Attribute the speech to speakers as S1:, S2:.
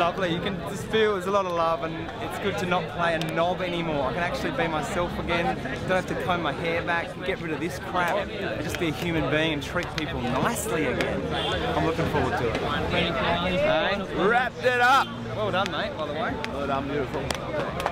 S1: lovely. You can just feel there's a lot of love, and it's good to not play a knob anymore. I can actually be myself again. Don't have to comb my hair back, get rid of this crap, and just be a human being and treat people nicely again. I'm looking forward to it. Hey, wrapped it up. Well done, mate, by the way.
S2: Well done, beautiful.